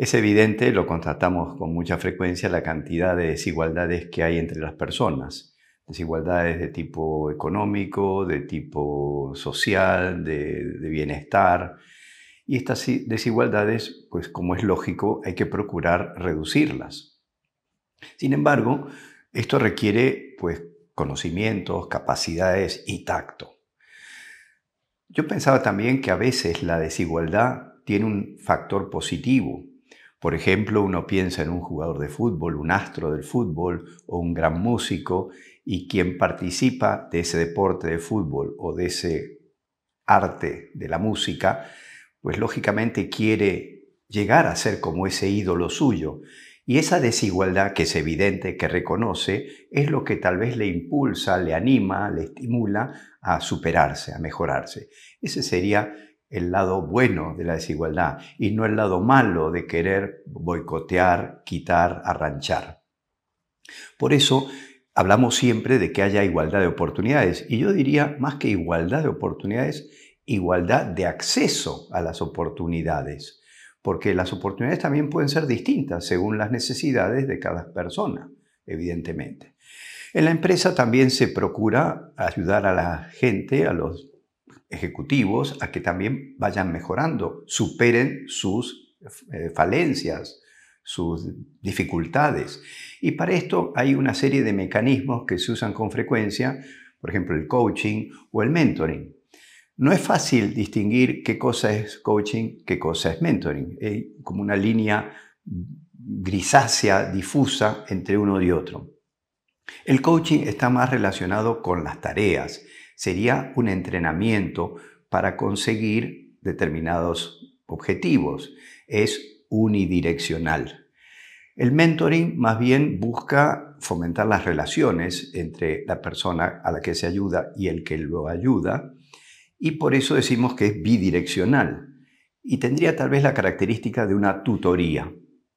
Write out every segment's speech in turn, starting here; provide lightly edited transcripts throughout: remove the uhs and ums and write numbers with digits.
Es evidente, lo constatamos con mucha frecuencia, la cantidad de desigualdades que hay entre las personas. Desigualdades de tipo económico, de tipo social, de bienestar. Y estas desigualdades, pues como es lógico, hay que procurar reducirlas. Sin embargo, esto requiere pues conocimientos, capacidades y tacto. Yo pensaba también que a veces la desigualdad tiene un factor positivo. Por ejemplo, uno piensa en un jugador de fútbol, un astro del fútbol o un gran músico, y quien participa de ese deporte de fútbol o de ese arte de la música, pues lógicamente quiere llegar a ser como ese ídolo suyo. Y esa desigualdad, que es evidente, que reconoce, es lo que tal vez le impulsa, le anima, le estimula a superarse, a mejorarse. Ese sería el lado bueno de la desigualdad y no el lado malo de querer boicotear, quitar, arranchar. Por eso hablamos siempre de que haya igualdad de oportunidades, y yo diría más que igualdad de oportunidades, igualdad de acceso a las oportunidades, porque las oportunidades también pueden ser distintas según las necesidades de cada persona, evidentemente. En la empresa también se procura ayudar a la gente, a los ejecutivos, a que también vayan mejorando, superen sus falencias, sus dificultades. Y para esto hay una serie de mecanismos que se usan con frecuencia, por ejemplo el coaching o el mentoring. No es fácil distinguir qué cosa es coaching, qué cosa es mentoring. Hay como una línea grisácea, difusa entre uno y otro. El coaching está más relacionado con las tareas. Sería un entrenamiento para conseguir determinados objetivos. Es unidireccional. El mentoring más bien busca fomentar las relaciones entre la persona a la que se ayuda y el que lo ayuda, y por eso decimos que es bidireccional y tendría tal vez la característica de una tutoría.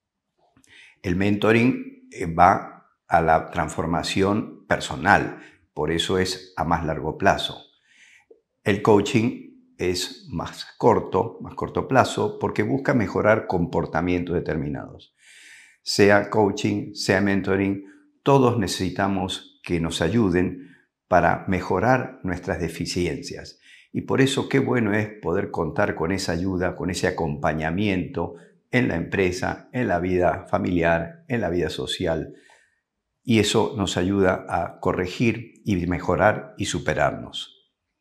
El mentoring va a la transformación personal, por eso es a más largo plazo. El coaching es más corto plazo, porque busca mejorar comportamientos determinados. Sea coaching, sea mentoring, todos necesitamos que nos ayuden para mejorar nuestras deficiencias. Y por eso qué bueno es poder contar con esa ayuda, con ese acompañamiento en la empresa, en la vida familiar, en la vida social. Y eso nos ayuda a corregir y mejorar y superarnos.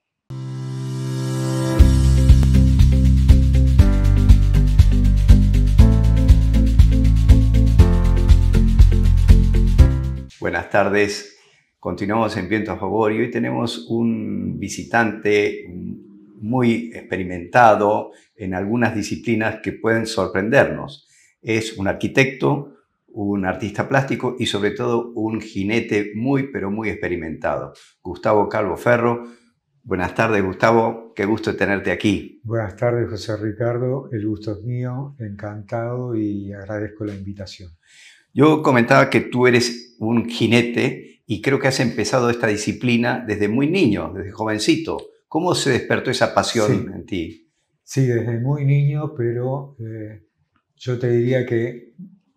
Buenas tardes, continuamos en Viento a Favor y hoy tenemos un visitante muy experimentado en algunas disciplinas que pueden sorprendernos. Es un arquitecto, un artista plástico y sobre todo un jinete muy pero muy experimentado. Gustavo Calvo Ferro. Buenas tardes, Gustavo, qué gusto tenerte aquí. Buenas tardes, José Ricardo. El gusto es mío, encantado y agradezco la invitación. Yo comentaba que tú eres un jinete y creo que has empezado esta disciplina desde muy niño, desde jovencito. ¿Cómo se despertó esa pasión Sí, en ti? sí, desde muy niño, pero yo te diría que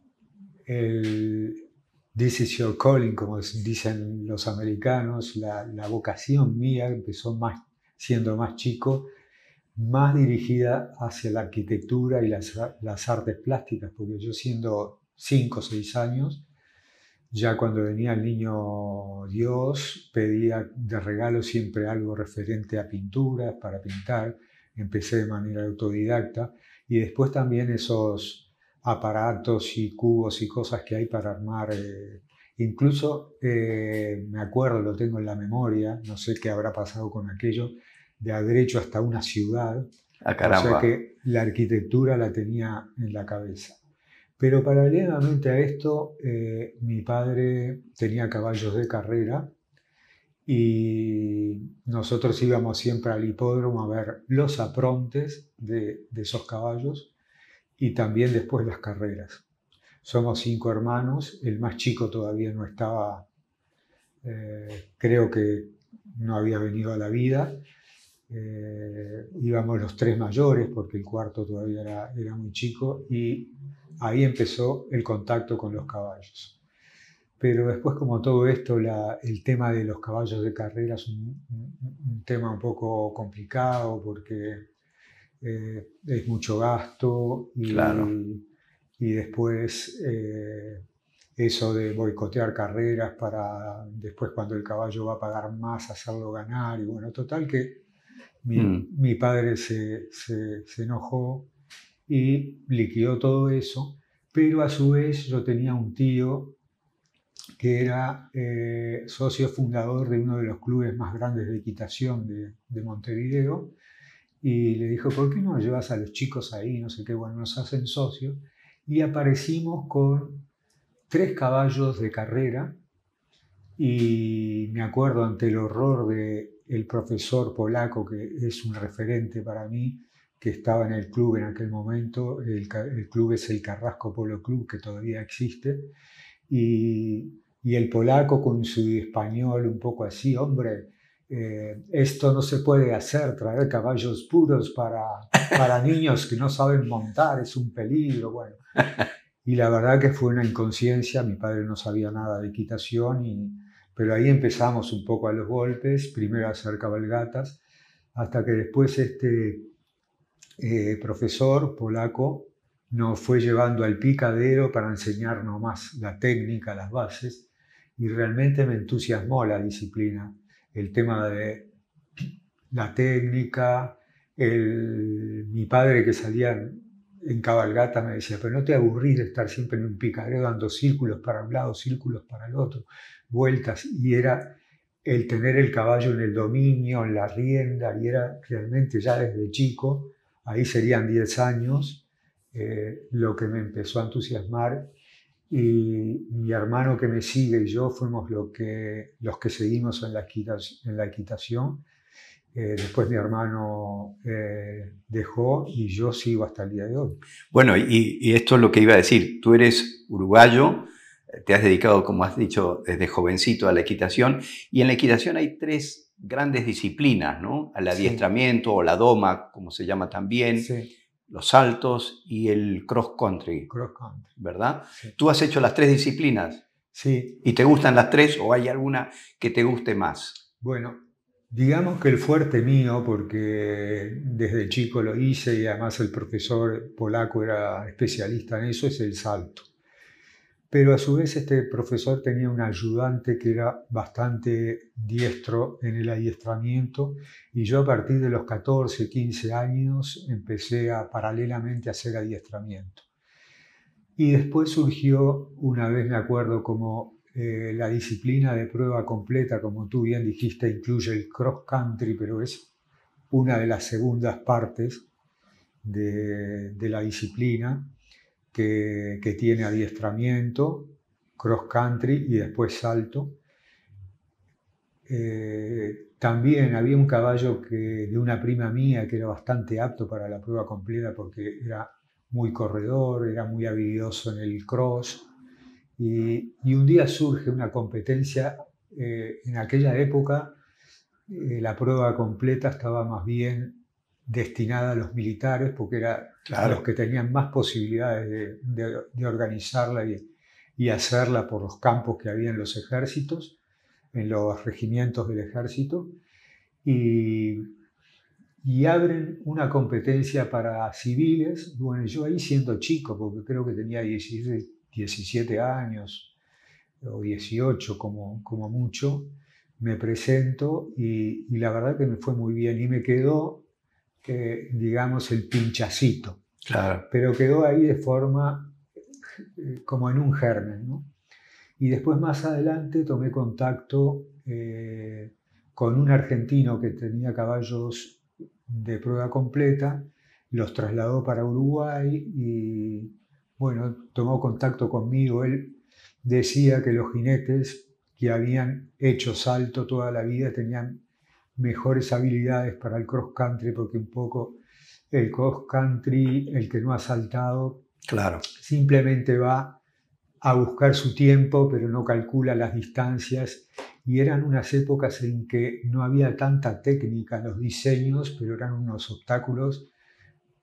el This is your calling, como dicen los americanos, la vocación mía empezó siendo más chico, más dirigida hacia la arquitectura y las artes plásticas, porque yo siendo 5 o 6 años, ya cuando venía el niño Dios, pedía de regalo siempre algo referente a pinturas, para pintar. Empecé de manera autodidacta y después también esos aparatos y cubos y cosas que hay para armar. Incluso me acuerdo, lo tengo en la memoria, no sé qué habrá pasado con aquello, de haber hecho hasta una ciudad. Ah, O sea caramba. que la arquitectura la tenía en la cabeza. Pero paralelamente a esto, mi padre tenía caballos de carrera y nosotros íbamos siempre al hipódromo a ver los aprontes de esos caballos y también después las carreras. Somos 5 hermanos, el más chico todavía no estaba, creo que no había venido a la vida. Íbamos los 3 mayores porque el cuarto todavía era muy chico y ahí empezó el contacto con los caballos. Pero después, como todo esto, el tema de los caballos de carrera es un tema un poco complicado porque es mucho gasto Claro. y después eso de boicotear carreras para después cuando el caballo va a pagar más hacerlo ganar. Y bueno, total que Mm, mi padre se enojó y liquidó todo eso, pero a su vez yo tenía un tío que era socio fundador de uno de los clubes más grandes de equitación de Montevideo, y le dijo, ¿por qué no llevas a los chicos ahí? No sé qué, bueno, nos hacen socios, y aparecimos con 3 caballos de carrera, y me acuerdo ante el horror de el profesor polaco, que es un referente para mí, que estaba en el club en aquel momento, el club es el Carrasco Polo Club, que todavía existe, y el polaco con su español un poco así, hombre, esto no se puede hacer, traer caballos puros para niños que no saben montar, es un peligro, bueno. Y la verdad que fue una inconsciencia, mi padre no sabía nada de equitación, pero ahí empezamos un poco a los golpes, primero a hacer cabalgatas, hasta que después este profesor polaco nos fue llevando al picadero para enseñarnos más la técnica, las bases, y realmente me entusiasmó la disciplina, el tema de la técnica. Mi padre, que salía en cabalgata, me decía, pero no te aburrís de estar siempre en un picadero dando círculos para un lado, círculos para el otro, vueltas, y era el tener el caballo en el dominio, en la rienda, y era realmente ya desde chico, ahí serían 10 años, lo que me empezó a entusiasmar. Y mi hermano que me sigue y yo fuimos los que seguimos en la equitación. Después mi hermano dejó y yo sigo hasta el día de hoy. Bueno, y esto es lo que iba a decir. Tú eres uruguayo, te has dedicado, como has dicho, desde jovencito a la equitación, y en la equitación hay 3 grandes disciplinas, ¿no? Al Sí, adiestramiento o la doma, como se llama también, sí, los saltos y el cross country, cross country. ¿verdad? Sí, ¿Tú has hecho las 3 disciplinas sí. y te gustan las 3 o hay alguna que te guste más? Bueno, digamos que el fuerte mío, porque desde chico lo hice y además el profesor polaco era especialista en eso, es el salto. Pero a su vez este profesor tenía un ayudante que era bastante diestro en el adiestramiento, y yo a partir de los 14, 15 años empecé paralelamente a hacer adiestramiento. Y después surgió, una vez me acuerdo, como la disciplina de prueba completa, como tú bien dijiste, incluye el cross country, pero es una de las segundas partes de la disciplina que tiene adiestramiento, cross country y después salto. También había un caballo de una prima mía que era bastante apto para la prueba completa porque era muy corredor, era muy habilidoso en el cross. Y un día surge una competencia. En aquella época la prueba completa estaba más bien destinada a los militares porque eran los que Claro. tenían más posibilidades de organizarla y hacerla por los campos que había en los ejércitos, en los regimientos del ejército, y, y abren una competencia para civiles. Bueno, yo ahí siendo chico, porque creo que tenía 17 años o 18 como mucho, me presento y la verdad que me fue muy bien y me quedó, digamos, el pinchacito, Claro. pero quedó ahí de forma como en un germen, ¿no? Y después más adelante tomé contacto con un argentino que tenía caballos de prueba completa, los trasladó para Uruguay y bueno, tomó contacto conmigo. Él decía que los jinetes que habían hecho salto toda la vida tenían mejores habilidades para el cross country porque un poco el cross country, el que no ha saltado, Claro. simplemente va a buscar su tiempo, pero no calcula las distancias. Y eran unas épocas en que no había tanta técnica en los diseños, pero eran unos obstáculos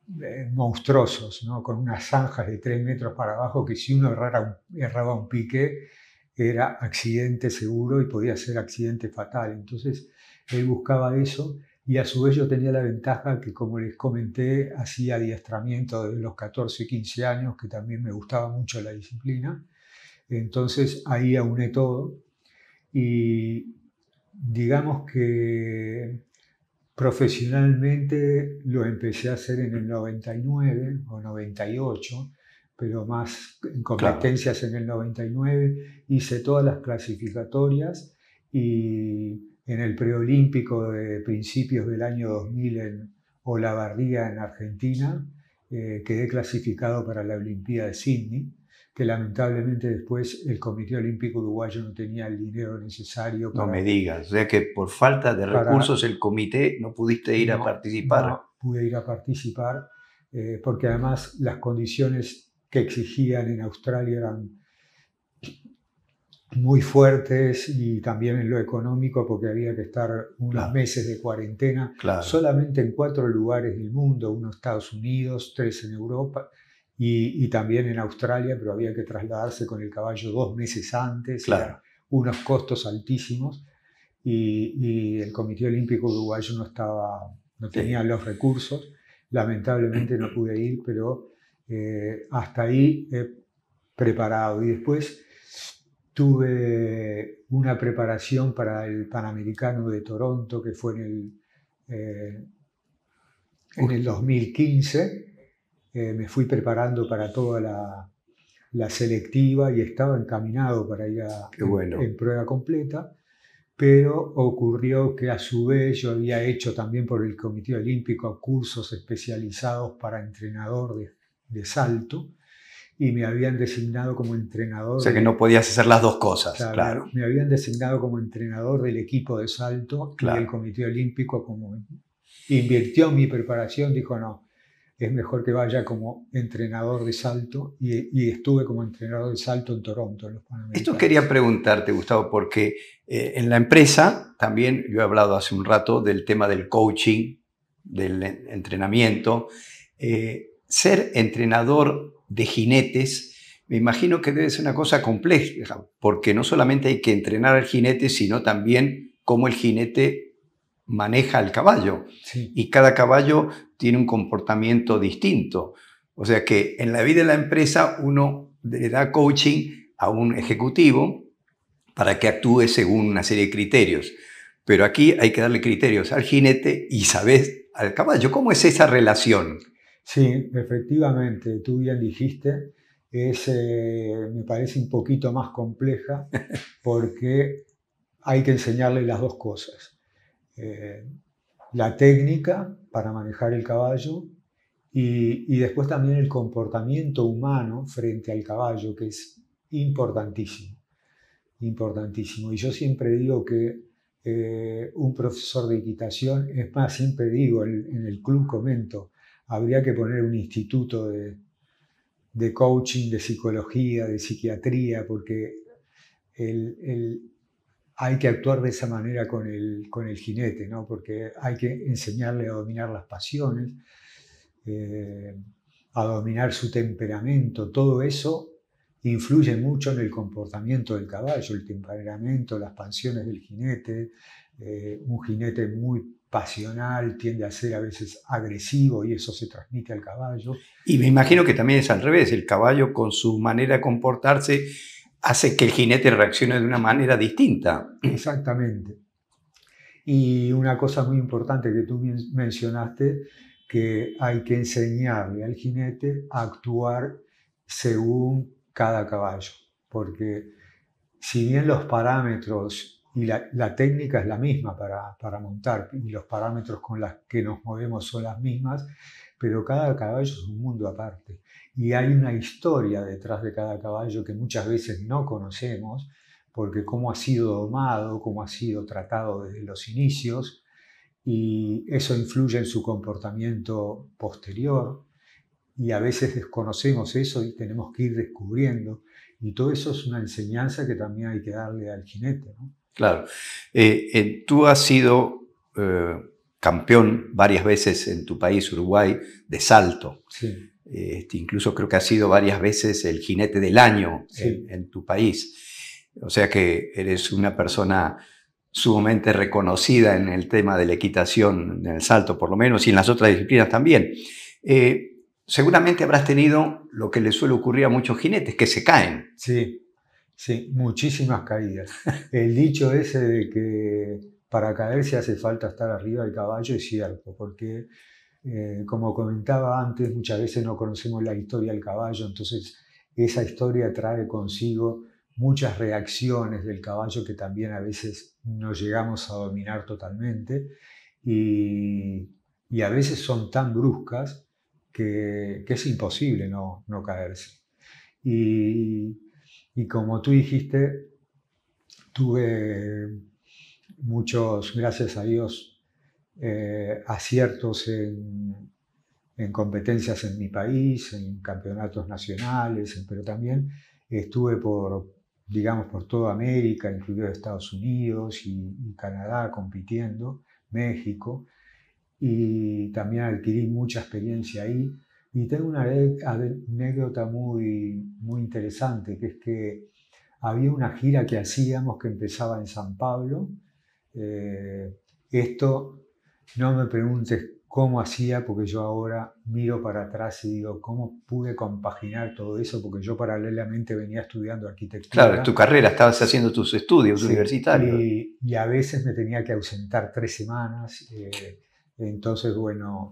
monstruosos, ¿no? Con unas zanjas de 3 metros para abajo que si uno erraba un pique era accidente seguro y podía ser accidente fatal. Entonces él buscaba eso y a su vez yo tenía la ventaja que, como les comenté, hacía adiestramiento desde los 14, 15 años, que también me gustaba mucho la disciplina. Entonces ahí auné todo y digamos que profesionalmente lo empecé a hacer en el 99 o 98, pero más en Claro, competencias en el 99. Hice todas las clasificatorias y en el preolímpico de principios del año 2000 en Olavarría, en Argentina, quedé clasificado para la Olimpiada de Sydney, que lamentablemente después el Comité Olímpico Uruguayo no tenía el dinero necesario no me digas. O sea que por falta de para recursos el comité no pudiste ir a participar. no pude ir a participar, porque además las condiciones que exigían en Australia eran muy fuertes y también en lo económico, porque había que estar unos Claro, meses de cuarentena claro. solamente en 4 lugares del mundo, uno en Estados Unidos, 3 en Europa y también en Australia, pero había que trasladarse con el caballo 2 meses antes, eran Claro, unos costos altísimos y el Comité Olímpico Uruguayo no tenía sí. los recursos. Lamentablemente no pude ir, pero hasta ahí he preparado. Y después tuve una preparación para el Panamericano de Toronto, que fue eh, en Uf, el 2015. Me fui preparando para toda la selectiva y estaba encaminado para ir qué bueno. en prueba completa, pero ocurrió que a su vez yo había hecho también por el Comité Olímpico cursos especializados para entrenador de salto y me habían designado como O entrenador sea que no podías hacer las dos cosas. claro, Claro, me habían designado como entrenador del equipo de salto y el claro. Comité Olímpico como invirtió en mi preparación, dijo no, es mejor que vaya como entrenador de salto y estuve como entrenador de salto en Toronto, en los Esto quería Panamericanos. preguntarte, Gustavo, porque en la empresa también yo he hablado hace un rato del tema del coaching, del entrenamiento. Ser entrenador de jinetes, me imagino que debe ser una cosa compleja, porque no solamente hay que entrenar al jinete, sino también cómo el jinete maneja el caballo. Sí. Y cada caballo tiene un comportamiento distinto. O sea que en la vida de la empresa uno le da coaching a un ejecutivo para que actúe según una serie de criterios. Pero aquí hay que darle criterios al jinete y, ¿sabes?, al caballo. ¿Cómo es esa relación? Sí, efectivamente, tú bien dijiste, me parece un poquito más compleja porque hay que enseñarle las dos cosas. Eh, la técnica para manejar el caballo y después también el comportamiento humano frente al caballo, que es importantísimo, importantísimo. Y yo siempre digo que un profesor de equitación, es más, siempre digo, en el club comento, habría que poner un instituto de coaching, de psicología, de psiquiatría, porque el, hay que actuar de esa manera con el jinete, ¿no? Porque hay que enseñarle a dominar las pasiones, eh, a dominar su temperamento, todo eso influye mucho en el comportamiento del caballo, el temperamento, las pasiones del jinete. Un jinete muy pasional tiende a ser a veces agresivo y eso se transmite al caballo. Y me imagino que también es al revés. El caballo, con su manera de comportarse, hace que el jinete reaccione de una manera distinta. Exactamente. Y una cosa muy importante que tú mencionaste, que hay que enseñarle al jinete a actuar según cada caballo, porque si bien los parámetros y la técnica es la misma para montar y los parámetros con los que nos movemos son las mismas, pero cada caballo es un mundo aparte. Y hay una historia detrás de cada caballo que muchas veces no conocemos, porque cómo ha sido domado, cómo ha sido tratado desde los inicios, y eso influye en su comportamiento posterior, y a veces desconocemos eso y tenemos que ir descubriendo. Y todo eso es una enseñanza que también hay que darle al jinete, ¿no? Claro. Tú has sido campeón varias veces en tu país, Uruguay, de salto. Sí. Incluso creo que has sido varias veces el jinete del año Sí. en tu país. O sea que eres una persona sumamente reconocida en el tema de la equitación, en el salto por lo menos, y en las otras disciplinas también. Seguramente habrás tenido lo que le suele ocurrir a muchos jinetes, que se caen. Sí, sí, muchísimas caídas. El dicho ese de que para caerse hace falta estar arriba del caballo es cierto, porque como comentaba antes, muchas veces no conocemos la historia del caballo, entonces esa historia trae consigo muchas reacciones del caballo que también a veces no llegamos a dominar totalmente y a veces son tan bruscas que es imposible no caerse. Y, y como tú dijiste, tuve muchos, gracias a Dios, aciertos en competencias en mi país, en campeonatos nacionales, pero también estuve digamos, por toda América, incluido Estados Unidos y Canadá compitiendo, México, y también adquirí mucha experiencia ahí. Y tengo una anécdota muy interesante, que es que había una gira que hacíamos que empezaba en San Pablo. Esto no me preguntes cómo hacía, porque yo ahora miro para atrás y digo, ¿cómo pude compaginar todo eso? Porque yo paralelamente venía estudiando arquitectura. Claro, tu carrera, estabas haciendo tus estudios universitarios. Y a veces me tenía que ausentar 3 semanas. Entonces, bueno,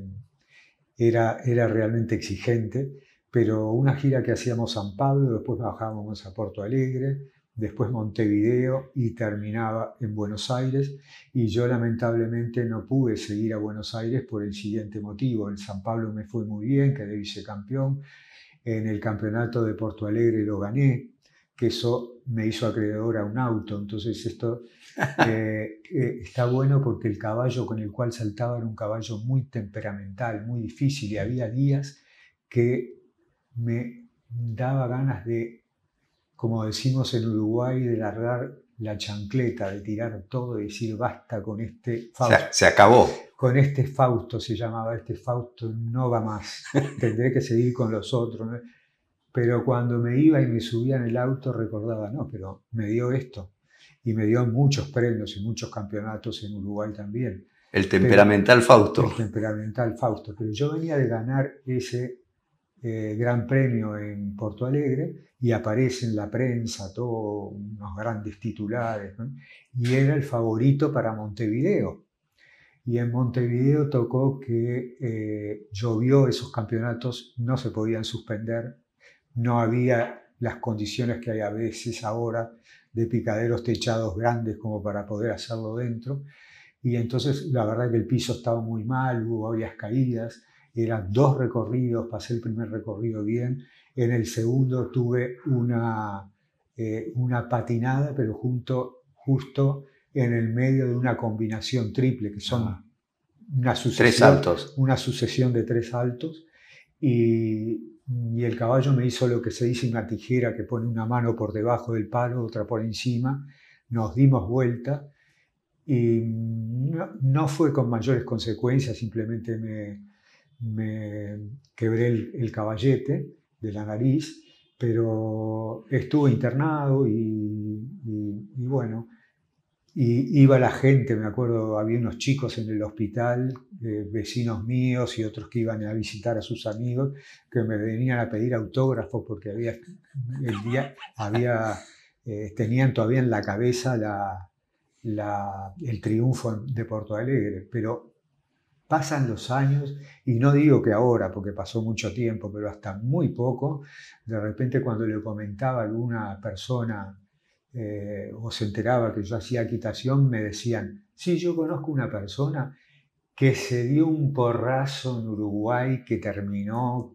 era realmente exigente, pero una gira que hacíamos San Pablo, después bajábamos a Porto Alegre, después Montevideo y terminaba en Buenos Aires, y yo lamentablemente no pude seguir a Buenos Aires por el siguiente motivo. En San Pablo me fue muy bien, quedé vicecampeón, en el campeonato de Porto Alegre lo gané, que eso me hizo acreedor a un auto, entonces esto está bueno porque el caballo con el cual saltaba era un caballo muy temperamental, muy difícil, y había días que me daba ganas de, como decimos en Uruguay, de largar la chancleta, de tirar todo y decir basta con este Fausto. Se acabó. Con este Fausto se llamaba, este Fausto no va más, tendré que seguir con los otros, ¿no? Pero cuando me iba y me subía en el auto recordaba, no, pero me dio esto. Y me dio muchos premios y muchos campeonatos en Uruguay también. El temperamental Fausto. El temperamental Fausto. Pero yo venía de ganar ese gran premio en Porto Alegre y aparece en la prensa todos unos grandes titulares, ¿no? Y era el favorito para Montevideo. Y en Montevideo tocó que llovió, esos campeonatos no se podían suspender. No había las condiciones que hay a veces ahora de picaderos techados grandes como para poder hacerlo dentro. Y entonces la verdad que el piso estaba muy mal, hubo varias caídas, eran 2 recorridos, pasé el primer recorrido bien, en el segundo tuve una patinada, pero justo en el medio de una combinación triple, que son una sucesión de 3 saltos. Y el caballo me hizo lo que se dice una tijera, que pone una mano por debajo del palo, otra por encima. Nos dimos vuelta y no fue con mayores consecuencias, simplemente me quebré el caballete de la nariz, pero estuve internado y bueno, y iba la gente, me acuerdo, había unos chicos en el hospital, vecinos míos y otros que iban a visitar a sus amigos, que me venían a pedir autógrafos porque tenían todavía en la cabeza el triunfo de Porto Alegre. Pero pasan los años, y no digo que ahora, porque pasó mucho tiempo, pero hasta muy poco, de repente cuando le comentaba a alguna persona, o se enteraba que yo hacía equitación, me decían, sí, yo conozco una persona que se dio un porrazo en Uruguay, que terminó,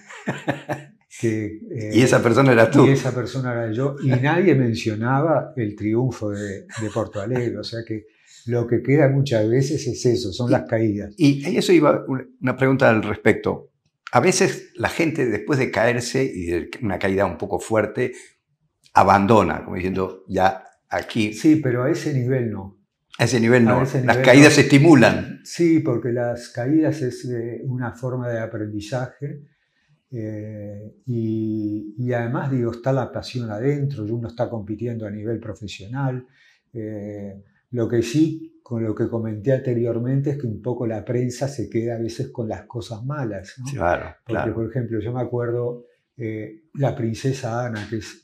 y esa persona era tú. Y esa persona era yo, y nadie mencionaba el triunfo de Porto Alegre, o sea que lo que queda muchas veces es eso, son las caídas. Y eso iba una pregunta al respecto. A veces la gente, después de caerse y de una caída un poco fuerte, abandona, como diciendo, ya aquí... Sí, pero a ese nivel no. A ese nivel A no. ese Las nivel caídas no. se estimulan. Sí, porque las caídas es una forma de aprendizaje y además, digo, está la pasión adentro, y uno está compitiendo a nivel profesional. Lo que sí, con lo que comenté anteriormente, es que un poco la prensa se queda a veces con las cosas malas, ¿no? Claro, Porque, por claro. ejemplo, yo me acuerdo la princesa Ana, que es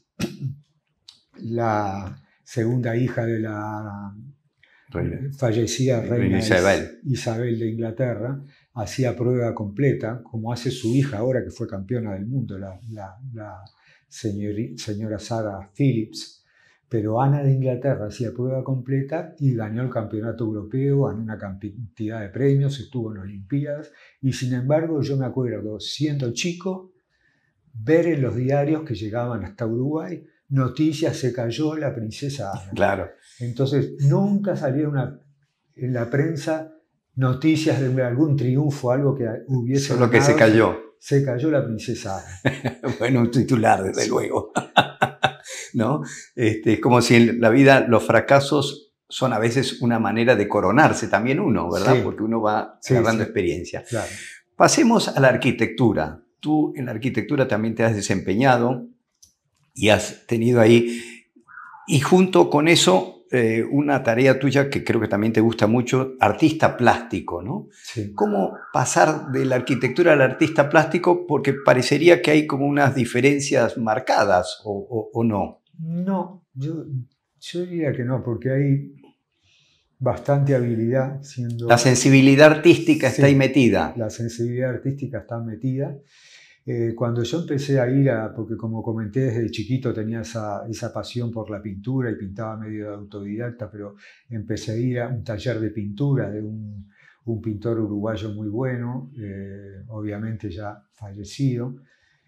la segunda hija de la Reina, fallecida Reina reina Isabel. Isabel de Inglaterra, hacía prueba completa, como hace su hija ahora que fue campeona del mundo, la señora Sarah Phillips. Pero Ana de Inglaterra hacía prueba completa y ganó el campeonato europeo, ganó una cantidad de premios, estuvo en Olimpiadas. Y sin embargo, yo me acuerdo, siendo chico, ver en los diarios que llegaban hasta Uruguay noticias: se cayó la princesa Ana. Claro. Entonces, nunca salió en la prensa noticias de algún triunfo, algo que hubiese Solo que se ganado. cayó. Se cayó la princesa Ana. Bueno, un titular, desde Sí. luego. ¿No? Es como si en la vida los fracasos son a veces una manera de coronarse también uno, ¿verdad? Sí, Porque uno va sí, agarrando sí, experiencia. claro. Pasemos a la arquitectura. Tú en la arquitectura también te has desempeñado y has tenido ahí, y junto con eso, una tarea tuya que creo que también te gusta mucho, artista plástico, ¿no? Sí. ¿Cómo pasar de la arquitectura al artista plástico? Porque parecería que hay como unas diferencias marcadas, ¿o no? No, yo diría que no, porque hay bastante habilidad La siendo... sensibilidad artística está ahí Sí, metida. la sensibilidad artística está metida. Cuando yo empecé a porque como comenté desde chiquito tenía esa pasión por la pintura y pintaba medio de autodidacta, pero empecé a ir a un taller de pintura de un pintor uruguayo muy bueno, obviamente ya fallecido,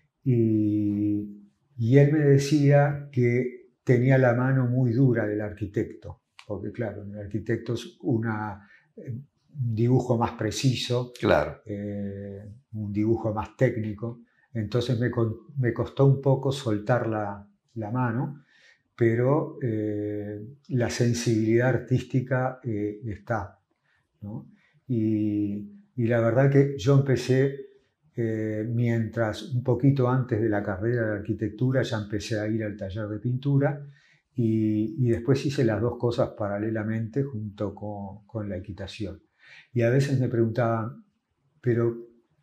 y él me decía que tenía la mano muy dura del arquitecto, porque claro, el arquitecto es un dibujo más preciso, Claro. un dibujo más técnico. Entonces me costó un poco soltar la mano, pero la sensibilidad artística está, ¿no? Y la verdad que yo empecé, mientras un poquito antes de la carrera de arquitectura, ya empecé a ir al taller de pintura y después hice las dos cosas paralelamente junto con la equitación. Y a veces me preguntaban, pero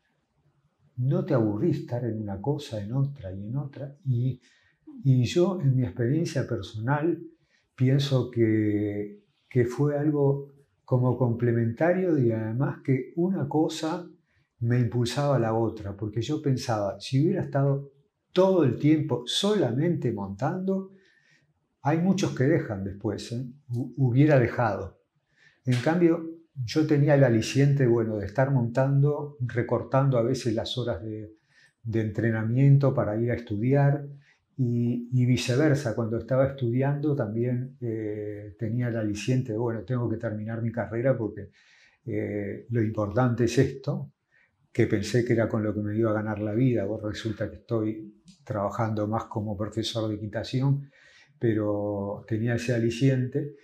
¿no te aburrís estar en una cosa, en otra y en otra? Y yo, en mi experiencia personal, pienso que fue algo como complementario y además que una cosa me impulsaba a la otra, porque yo pensaba, si hubiera estado todo el tiempo solamente montando, hay muchos que dejan después, ¿eh? Hubiera dejado. En cambio, yo tenía el aliciente, bueno, de estar montando, recortando a veces las horas de entrenamiento para ir a estudiar y viceversa. Cuando estaba estudiando también tenía el aliciente de, bueno, tengo que terminar mi carrera porque lo importante es esto, que pensé que era con lo que me iba a ganar la vida. Vos resulta que estoy trabajando más como profesor de equitación, pero tenía ese aliciente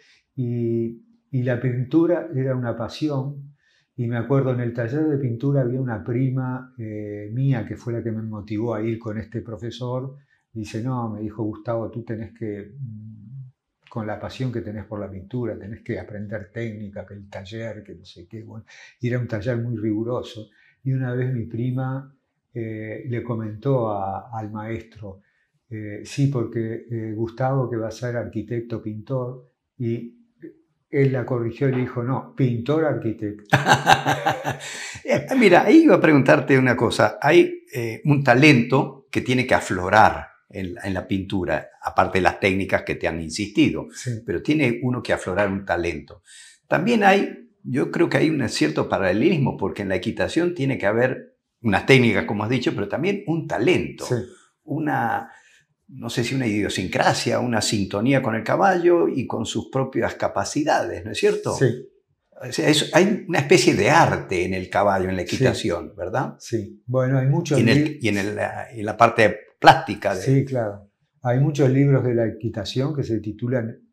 y la pintura era una pasión. Y me acuerdo en el taller de pintura había una prima mía que fue la que me motivó a ir con este profesor. Dice, no, me dijo, Gustavo, tú tenés que, con la pasión que tenés por la pintura, tenés que aprender técnica, que el taller, que no sé qué. Bueno, y era un taller muy riguroso. Y una vez mi prima le comentó al maestro, sí, porque Gustavo, que va a ser arquitecto, pintor, y él la corrigió y le dijo, no, pintor arquitecto. Mira, ahí iba a preguntarte una cosa. Hay un talento que tiene que aflorar en la pintura, aparte de las técnicas que te han insistido, Sí. pero tiene uno que aflorar un talento. También yo creo que hay un cierto paralelismo, porque en la equitación tiene que haber unas técnicas, como has dicho, pero también un talento, Sí. no sé si una idiosincrasia, una sintonía con el caballo y con sus propias capacidades, ¿no es cierto? Sí. O sea, hay una especie de arte en el caballo, en la equitación, Sí. ¿verdad? Sí. Bueno, hay muchos Y en la parte plástica. Sí, claro. Hay muchos libros de la equitación que se titulan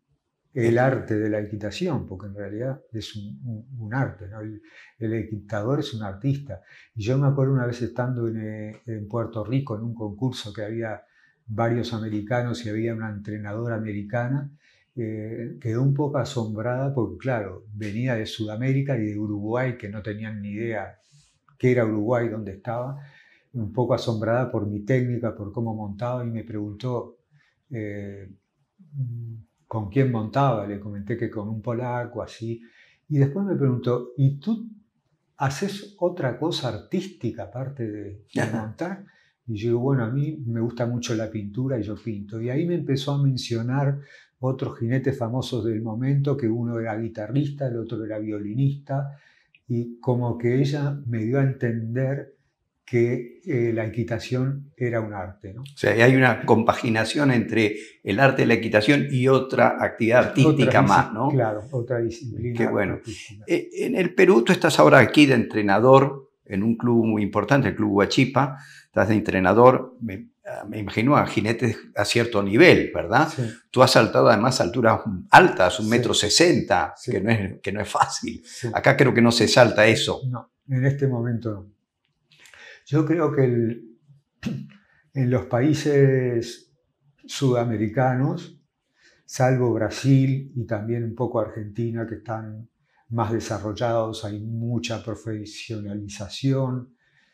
el arte de la equitación, porque en realidad es un arte, ¿no? El equitador es un artista. Y yo me acuerdo una vez estando en Puerto Rico en un concurso que había varios americanos y había una entrenadora americana, quedó un poco asombrada porque, claro, venía de Sudamérica y de Uruguay, que no tenían ni idea qué era Uruguay, dónde estaba, un poco asombrada por mi técnica, por cómo montaba, y me preguntó eh, con quién montaba. Le comenté que con un polaco, así. Y después me preguntó, ¿y tú haces otra cosa artística aparte de montar? Y yo digo, bueno, a mí me gusta mucho la pintura y yo pinto. Y ahí me empezó a mencionar otros jinetes famosos del momento, que uno era guitarrista, el otro era violinista, y como que ella me dio a entender que la equitación era un arte, ¿no? O sea, hay una compaginación entre el arte de la equitación y otra actividad artística más, ¿no? Claro, otra disciplina Qué bueno. artística. En el Perú tú estás ahora aquí de entrenador en un club muy importante, el Club Huachipa. Estás de entrenador, me imagino, a jinetes a cierto nivel, ¿verdad? Sí. Tú has saltado además a alturas altas, Sí. 1,60 m, Sí. que no es fácil. Sí. Acá creo que no se salta eso. No, en este momento no. Yo creo que en los países sudamericanos, salvo Brasil y también un poco Argentina, que están más desarrollados, hay mucha profesionalización,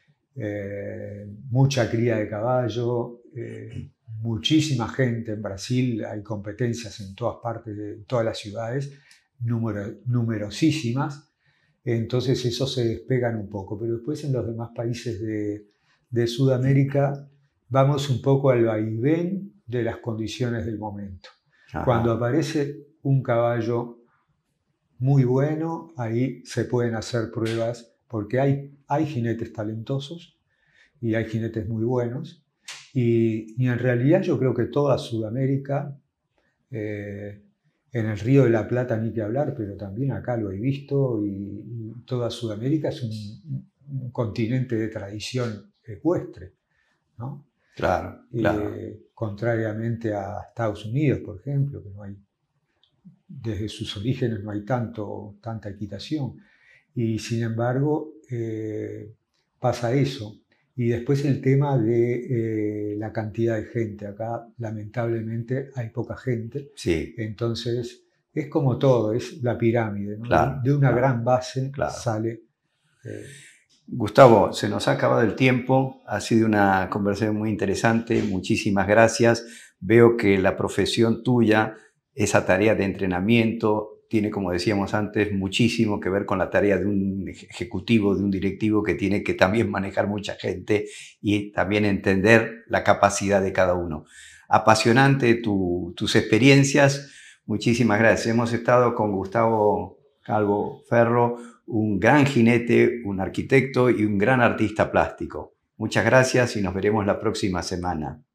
mucha cría de caballo, muchísima gente. En Brasil hay competencias en todas partes, en todas las ciudades, numerosísimas. Entonces eso se despegan un poco, pero después en los demás países de Sudamérica vamos un poco al vaivén de las condiciones del momento. Ajá. Cuando aparece un caballo muy bueno, ahí se pueden hacer pruebas, porque hay jinetes talentosos y hay jinetes muy buenos, y en realidad yo creo que toda Sudamérica, en el Río de la Plata ni que hablar, pero también acá lo he visto, y toda Sudamérica es un continente de tradición ecuestre, ¿no? Claro, claro. Contrariamente a Estados Unidos, por ejemplo, que no hay, desde sus orígenes no hay tanta equitación. Y sin embargo, pasa eso. Y después el tema de la cantidad de gente. Acá, lamentablemente, hay poca gente. Sí. Entonces, es como todo, es la pirámide, ¿no? Claro, de una claro, gran base claro. sale... Gustavo, se nos ha acabado el tiempo. Ha sido una conversación muy interesante. Muchísimas gracias. Veo que la profesión tuya, esa tarea de entrenamiento, tiene, como decíamos antes, muchísimo que ver con la tarea de un ejecutivo, de un directivo que tiene que también manejar mucha gente y también entender la capacidad de cada uno. Apasionante tus experiencias. Muchísimas gracias. Hemos estado con Gustavo Calvo Ferro, un gran jinete, un arquitecto y un gran artista plástico. Muchas gracias y nos veremos la próxima semana.